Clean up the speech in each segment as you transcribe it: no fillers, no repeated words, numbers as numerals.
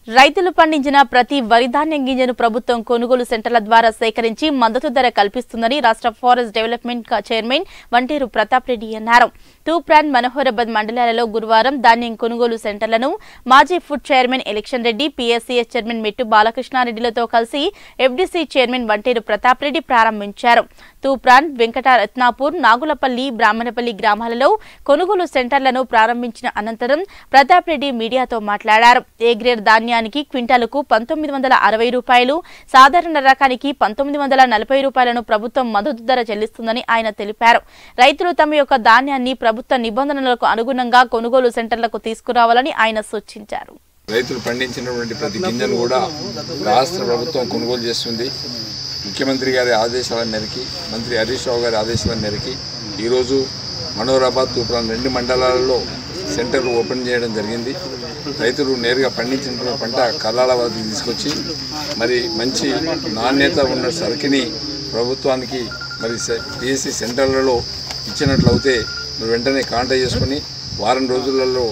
రైతులు పండించిన ప్రతి వరి ధాన్యం గింజను ప్రభుత్వం కొనుగోలు సెంటర్ల ద్వారా సేకరించి మద్దతు ధర కల్పిస్తుందని రాష్ట్ర forest development chairman Vanteru Pratap Reddy అన్నారు. తూప్రాన్ మనోహరాబాద్ మండలాలలో గురువారం ధాన్యం కొనుగోలు సెంటర్లను మాజీ ఫుడ్ చైర్మన్ ఎలక్షన్ రెడ్డి, పీఎస్సీఎస్ చైర్మన్ మెట్టు బాలకృష్ణారెడ్డిలతో కలిసి ఎఫ్డీసీ చైర్మన్ వంటేరు ప్రతాప్ రెడ్డి ప్రారంభించారు. తూప్రాన్, వెంకటరత్నాపూర్, నాగులపల్లి, బ్రాహ్మణపల్లి గ్రామాలలో కొనుగోలు సెంటర్లను ప్రారంభించిన అనంతరం ప్రతాప్ రెడ్డి మీడియాతో మాట్లాడారు. ఏ గ్రేడ్ ధాన్యానికి క్వింటాలకు 1960 రూపాయలు, సాధారణ రకానికి 1940 రూపాయలను ప్రభుత్వం మద్దతు ధర చెల్లిస్తుందని ఆయన తెలిపారు. రైతులు తమ యొక్క ధాన్యాన్ని ప్రభుత్వ నిబంధనలకు అనుగుణంగా కొనుగోలు సెంటర్లకు తీసుకురావాలని ఆయన సూచించారు. రైతులు పండించినటువంటి ప్రతి గింజను కూడా రాష్ట్ర ప్రభుత్వం కొనుగోలు చేస్తుంది. ముఖ్యమంత్రి గారి ఆదేశాల మేరకు, మంత్రి హరీష్ రావు గారి ఆదేశాల మేరకు ఈరోజు మనోహరాబాద్, తూప్రాన్ 2 మండలాలలో సెంటర్లు ఓపెన్ చేయడం జరిగింది. రైతులు నేరుగా పండించినటువంటి పంట కల్లాల వద్దకు తీసుకొచ్చి మరి మంచి నాణ్యత ఉన్న సరుకుని ప్రభుత్వానికి మరి పిఎస్సి సెంటర్లలో ఇచ్చినట్లయితే వెంటనే కాంటాక్ట్ చేసుకుని వారం రోజులలో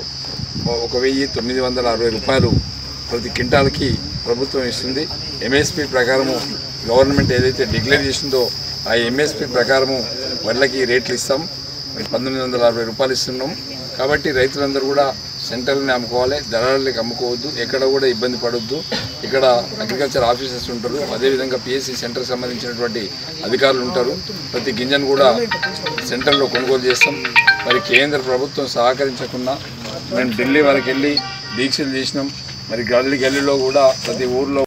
1960 రూపాయలు ప్రతి క్వింటాల్కి ప్రభుత్వం ఇస్తుంది. ఎంఎస్పీ ప్రకారము గవర్నమెంట్ ఏదైతే డిక్లేర్ చేసిందో ఆ ఎంఎస్పీ ప్రకారము వడ్లకి రేట్లు ఇస్తాం. 1960 రూపాయలు ఇస్తున్నాం. కాబట్టి రైతులందరూ కూడా సెంటర్ని అమ్ముకోవాలి, దళారులకు అమ్ముకోవద్దు, ఎక్కడ కూడా ఇబ్బంది పడొద్దు. ఇక్కడ అగ్రికల్చర్ ఆఫీసర్స్ ఉంటారు, అదేవిధంగా పిఎస్సి సెంటర్కి సంబంధించినటువంటి అధికారులు ఉంటారు. ప్రతి గింజను కూడా సెంటర్లో కొనుగోలు చేస్తాం. మరి కేంద్ర ప్రభుత్వం సహకరించకుండా మేము ఢిల్లీ వరకు వెళ్ళి దీక్షలు చేసినాం. మరి గల్లీలో కూడా ప్రతి ఊర్లో